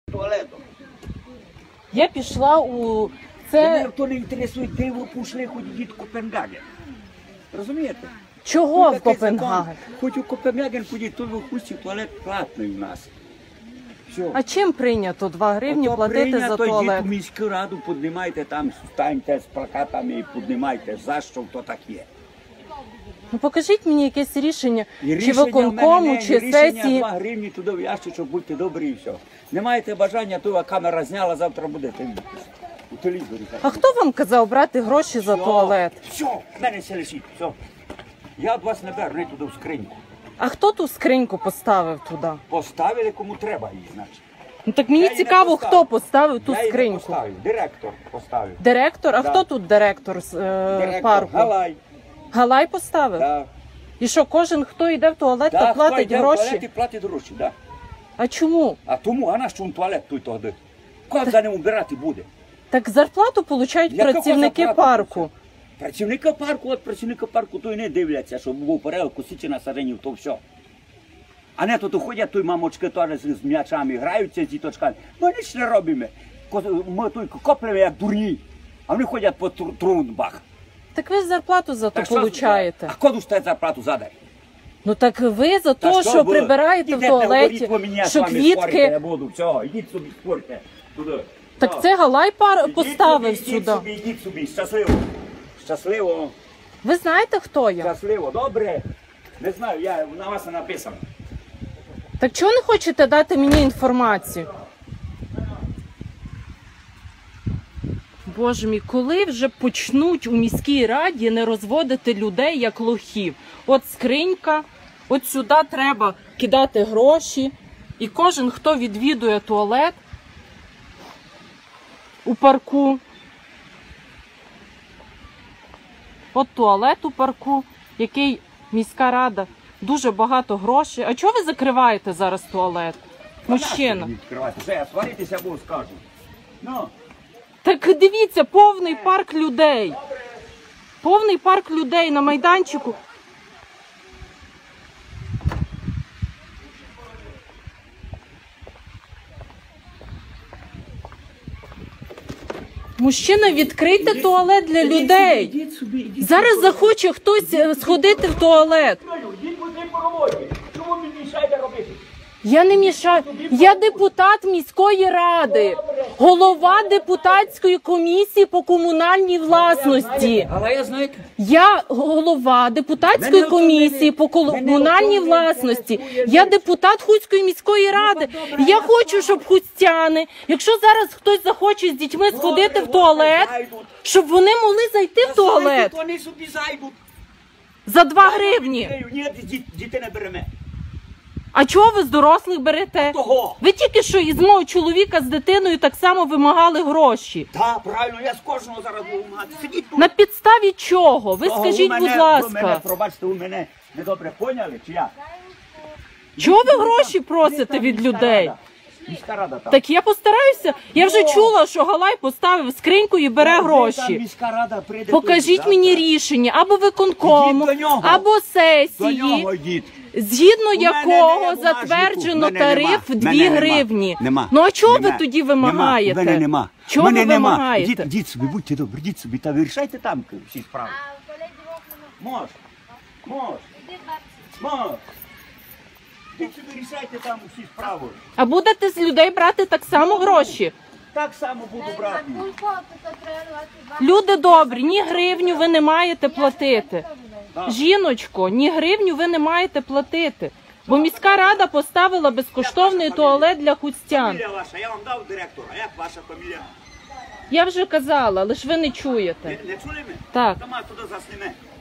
Туалетом. Я пішла у Мене це. то не інтересує, де ви пішли, хоч йдіть в Копенгаген. Розумієте? Чого Тут в такий Копенгаген? закон. Хоч у Копенгаген ходіть, то ви в Хусті туалет платний у нас. Все. А чим прийнято 2 гривні Ото платити за прийнято, туалет? йдіть у міську раду, піднімайте там, станьте з плакатами і піднімайте, за що то так є. Ну покажіть мені якесь рішення, І чи рішення в виконкому, мене не, чи рішення сесії. 2 гривні туди в ящичок, будьте добрі і все. Не маєте бажання, то камера зняла, завтра будете у телевізорі. А хто вам казав брати гроші за туалет? Все, в мене все лишіть, все. Я від вас не беру, не туди в скриньку. А хто ту скриньку поставив туди? Поставили, кому треба її, значить. Ну так мені Я її не цікаво, поставив. хто поставив ту Я її не скриньку. поставив, директор поставив. Директор? А Да. хто тут директор з Директор парку? Галай. Галай поставив? Да. І що, кожен, хто йде в туалет, Да, то платить хто йде в гроші? туалет і платить гроші, да. А чому? А тому, а на що він туалет той тоді? Кого за ним убирати буде? Так зарплату получають Яка працівники зарплата? парку. Працівника парку, от працівника парку то й не дивляться, щоб був порядок, косичі на саренів, то все. А не то ходять, той мамочки теж з м'ячами граються, з діточками. Ми ніч не робимо. Ми той коплемо як дурні, а вони ходять по трунбах. Так ви ж зарплату за то получаєте. А куди ж зарплату задай? Ну так ви за Та те, що ви? прибираєте в Ідете, туалеті, говоріть, ви мені, що з вами спорити квітки. не буду. Все, ідіть собі, спорте. Туди. Так Все. це Галай Ідіть поставив собі, сюди. Ідіть собі, щасливо. Щасливо, Ви знаєте, хто я? щасливо, добре. Не знаю, я на вас не написано. Так чого не хочете дати мені інформацію? Боже мій, коли вже почнуть у міській раді не розводити людей як лохів? От скринька, от сюди треба кидати гроші. І кожен, хто відвідує туалет у парку, от туалет у парку, який міська рада, дуже багато грошей. А чого ви закриваєте зараз туалет? Мужчина. Відкривайте. Все, сваритися або скажу. Ну, Так дивіться, повний парк людей. Повний парк людей на майданчику. Мужчина, відкрийте туалет для людей. ідіть собі, ідіть. Зараз захоче хтось сходити в туалет. Йдіть по роботі. Чому мені мішаєте робити? Я не мішаю. Я депутат міської ради, голова депутатської комісії по комунальній власності. Але я знаю, Я голова депутатської комісії по комунальній власності. Я депутат Хуцької міської ради. І я хочу, щоб хустяни, якщо зараз хтось захоче з дітьми сходити в туалет, щоб вони могли зайти в туалет Вони собі зайдуть. за 2 гривні. Ні, дітей не беремо. А чого ви з дорослих берете? Того. Ви тільки що із мого чоловіка з дитиною так само вимагали гроші. Так, правильно, я з кожного зараз буду вимагати. Сидіть тут. На підставі чого? Ви Того, скажіть, ви будь мене, ласка. пробачте, ви мене недобре поняли, чи як? Чого ви гроші просите від людей? Міська рада там. Так я постараюся. Я вже чула, що Галай поставив скриньку і бере Там гроші. міська рада прийде. Покажіть тут, мені завтра. рішення або виконкому, Ідіть до нього. або До сесії, нього йдіть. згідно мене якого немає затверджено бумажнику. Мене тариф нема. 2 Мене нема. гривні. Нема. Ну а чого ви Нема. тоді Нема. вимагаєте? Мене нема. Чого Мене ви нема. вимагаєте? Ідіть собі, будьте добрі, ідіть собі та вирішайте там всі справи. Мож. Ідіть собі рішайте там всі справи. А будете з людей брати так само гроші? Так само буду брати. Люди добрі, ні гривню ви не маєте платити. Жіночко, ні гривню ви не маєте платити. Бо міська рада поставила безкоштовний туалет для хустян. Фамілія ваша, я вам дав директора, а як ваша фамілія? Я вже казала, лише ви не чуєте. Не чули ми? Так. Дома туди засніме.